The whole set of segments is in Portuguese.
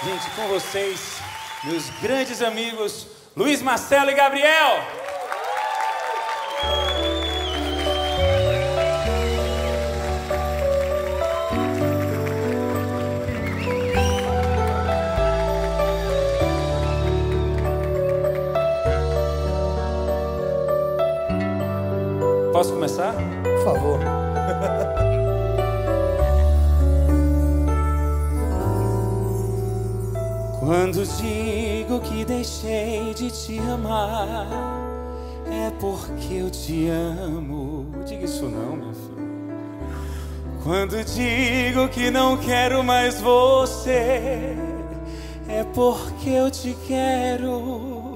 Gente, com vocês, meus grandes amigos, Luiz Marcelo e Gabriel. Posso começar? Por favor. Quando digo que deixei de te amar, é porque eu te amo. Diga isso não, minha filha. Quando digo que não quero mais você, é porque eu te quero.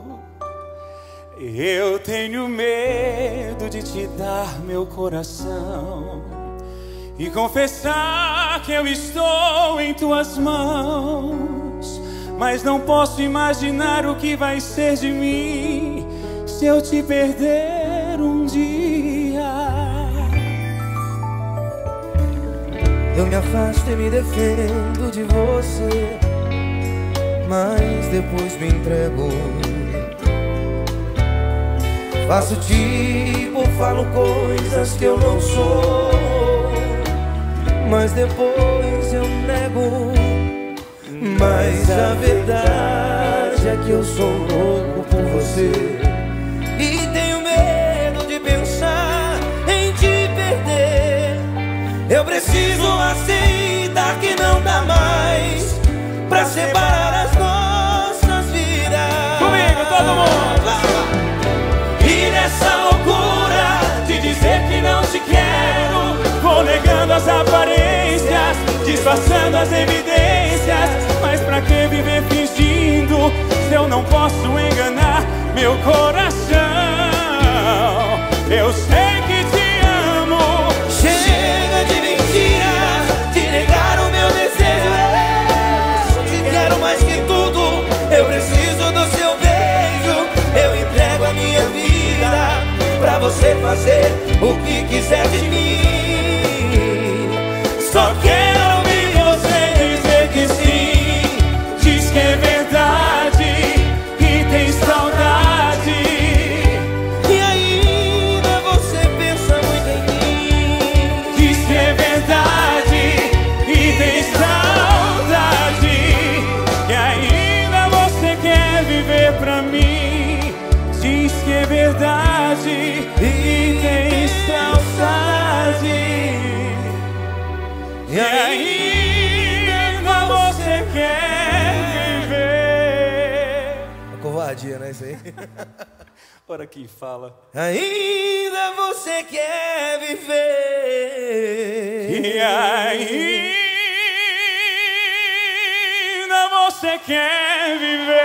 Eu tenho medo de te dar meu coração e confessar que eu estou em tuas mãos, mas não posso imaginar o que vai ser de mim se eu te perder um dia. Eu me afasto e me defendo de você, mas depois me entrego. Faço tipo, falo coisas que eu não sou, mas depois eu nego. Mas a verdade é que eu sou louco por você e tenho medo de pensar em te perder. Eu preciso aceitar que não dá mais pra separar as nossas vidas. Comigo, todo mundo! E nessa loucura De dizer que não te quero, vou negando as aparências, disfarçando as evidências. Mas pra que viver fingindo se eu não posso enganar meu coração? Eu sei que te amo. chega de mentiras, de negar o meu desejo. Eu te quero mais que tudo, eu preciso do seu beijo. Eu entrego a minha vida pra você fazer o que quiser de mim. Só quero ouvir você dizer que sim. Diz que é verdade e tem saudade. E ainda você pensa muito em mim. Diz que é verdade e tem saudade. E ainda você quer viver pra mim. Diz que é verdade e tem saudade. E ainda você quer viver. É covardia, né, isso aí? Ora quem fala. Ainda você quer viver. E ainda você quer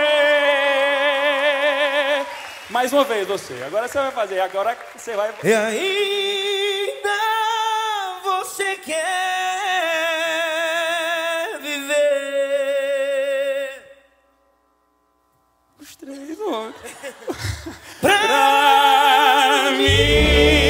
viver. Mais uma vez você. Agora você vai fazer. Agora você vai. E ainda você quer viver. Os três, homem. Pra mim.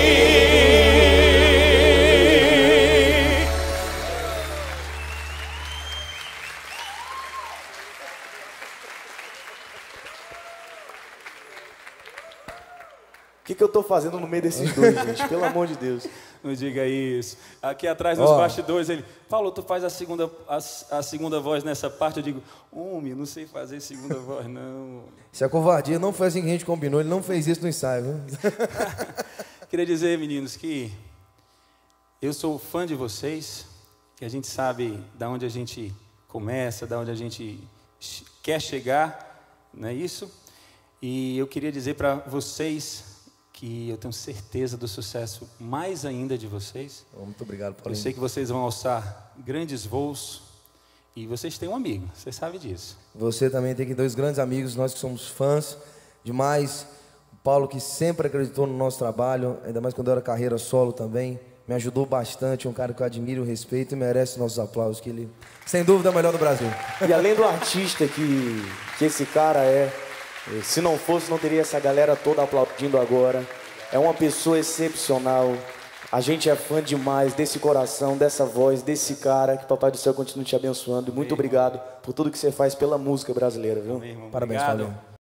O que eu tô fazendo no meio desses dois, gente? Pelo amor de Deus. Não diga isso. Aqui atrás nos bastidores ele... Paulo, tu faz a segunda voz nessa parte. Eu digo, homem, não sei fazer segunda voz, não. Se a covardia não foi assim que a gente combinou, ele não fez isso no ensaio, viu? Queria dizer, meninos, que eu sou fã de vocês, que a gente sabe da onde a gente começa, da onde a gente quer chegar, não é isso? E eu queria dizer para vocês que eu tenho certeza do sucesso mais ainda de vocês. Muito obrigado, Paulinho. Eu sei que vocês vão alçar grandes voos e vocês têm um amigo, vocês sabem disso. Você também tem aqui dois grandes amigos, nós que somos fãs demais. O Paulo, que sempre acreditou no nosso trabalho, ainda mais quando eu era carreira solo também. Me ajudou bastante, um cara que eu admiro, respeito e merece nossos aplausos, que ele, sem dúvida, é o melhor do Brasil. E além do artista que esse cara é, se não fosse, não teria essa galera toda aplaudindo agora. É uma pessoa excepcional, A gente é fã demais desse coração, dessa voz, desse cara. Que Papai do Céu continue te abençoando. E muito obrigado por tudo que você faz pela música brasileira, viu? Amém, irmão. Parabéns, Obrigado. Paulinho.